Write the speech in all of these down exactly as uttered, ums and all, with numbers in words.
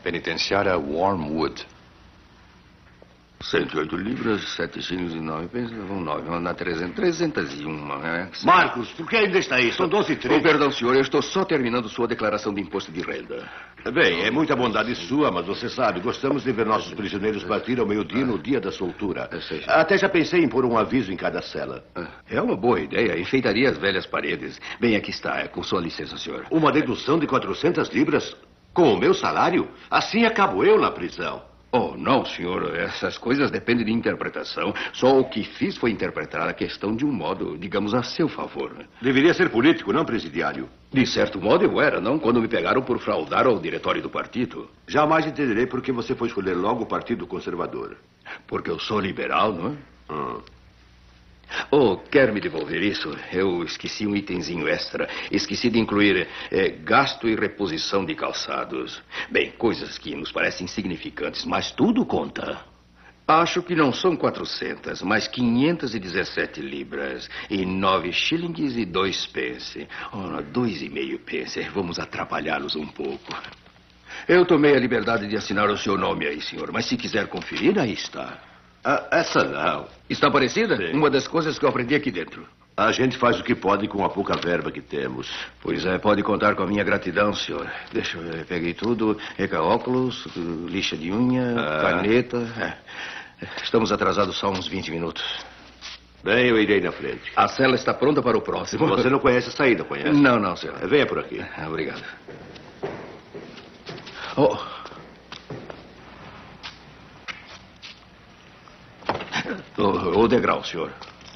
Penitenciária Wormwood. cento e oito libras, sete shillings e nove pence, vão nove, vão dar trezentos, trezentos e um, né? Marcos, por que ainda está aí? São doze e trinta. Oh, perdão, senhor, eu estou só terminando sua declaração de imposto de renda. Bem, é muita bondade sua, mas você sabe, gostamos de ver nossos prisioneiros partir ao meio-dia no dia da soltura. Até já pensei em pôr um aviso em cada cela. É uma boa ideia, enfeitaria as velhas paredes. Bem, aqui está, é com sua licença, senhor. Uma dedução de quatrocentas libras? Com o meu salário? Assim acabo eu na prisão. Oh, não, senhor. Essas coisas dependem de interpretação. Só o que fiz foi interpretar a questão de um modo, digamos, a seu favor. Deveria ser político, não presidiário. De certo modo eu era, não? Quando me pegaram por fraudar ao diretório do partido. Jamais entenderei por que você foi escolher logo o Partido Conservador. Porque eu sou liberal, não é? Hum. Oh, quer me devolver isso? Eu esqueci um itemzinho extra. Esqueci de incluir é, gasto e reposição de calçados. Bem, coisas que nos parecem insignificantes, mas tudo conta. Acho que não são quatrocentas, mas quinhentas e dezessete libras. E nove shillings e dois pence. Oh, dois e meio pence. Vamos atrapalhá-los um pouco. Eu tomei a liberdade de assinar o seu nome aí, senhor. Mas se quiser conferir, aí está. Ah, essa não. Está parecida? Sim. Uma das coisas que eu aprendi aqui dentro. A gente faz o que pode com a pouca verba que temos. Pois é, pode contar com a minha gratidão, senhor. Deixa eu ver, peguei tudo. Reca óculos, lixa de unha, ah. caneta. É. Estamos atrasados só uns vinte minutos. Bem, eu irei na frente. A cela está pronta para o próximo. Você não conhece a saída, conhece? Não, não, senhor. Venha por aqui. Obrigado. Oh... O, o degrau, senhor.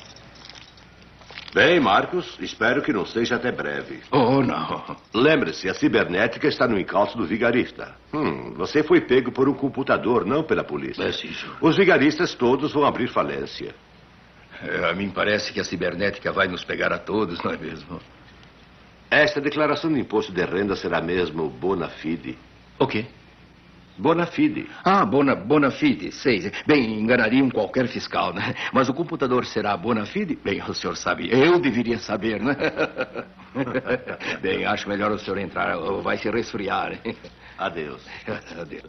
Bem, Marcos, espero que não seja até breve. Oh, não. Lembre-se, a cibernética está no encalço do vigarista. Hum, você foi pego por um computador, não pela polícia. É sim, senhor. Os vigaristas todos vão abrir falência. É, a mim parece que a cibernética vai nos pegar a todos, não é mesmo? Esta declaração de imposto de renda será mesmo bona fide. O quê? Bona fide. Ah, bona, bona fide, sei. Bem, enganariam qualquer fiscal, né? Mas o computador será bona fide? Bem, o senhor sabe. Eu deveria saber, né? Bem, acho melhor o senhor entrar. Vai se resfriar. Adeus. Adeus.